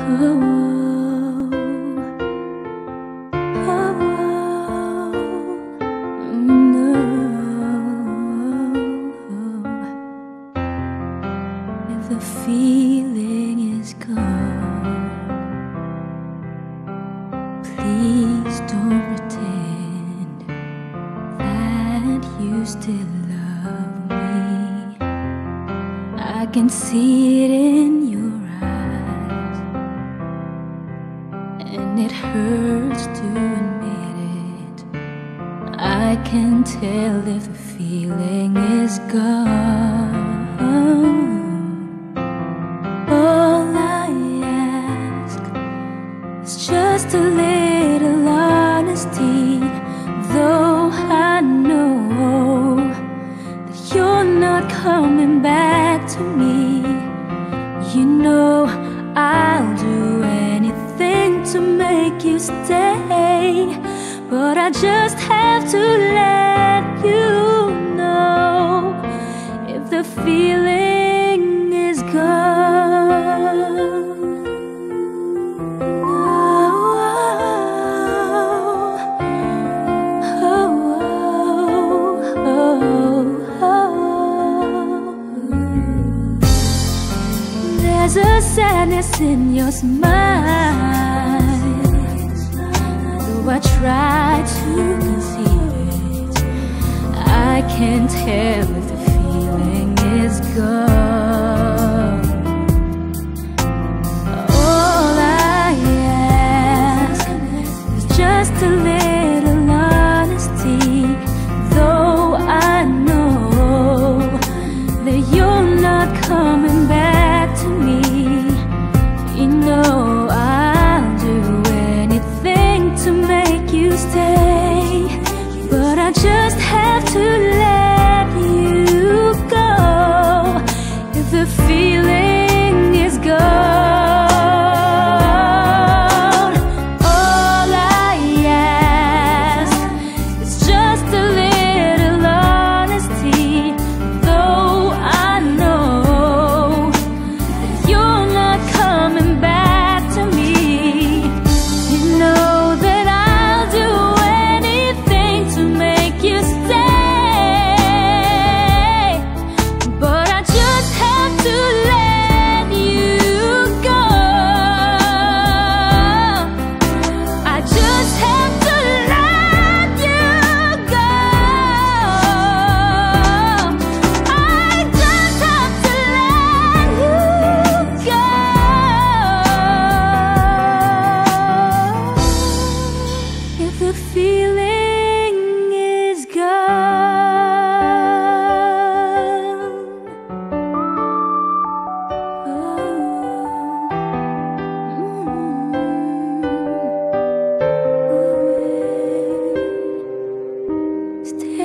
If the feeling is gone, please don't pretend that you still love me. I can see it in your eyes, and it hurts to admit it. I can tell if the feeling is gone. All I ask is just a little honesty, though I know that you're not coming back to me. You know I'll do anything to make you stay, but I just have to let you know if the feeling is gone. There's a sadness in your smile, though I try to conceal it. I can tell if the feeling is gone. All I ask is just a little honesty, though I know that you're not coming back to me. You know I'll do anything to make you stay, but I just have to let you go if the feeling is gone. All I ask is just a little honesty, though I know that you're not coming back to me. You know that I'll do anything to make you stay, but I just have to let you go. I just have to let you go. I just have to let you go. If the feeling is gone. Stay.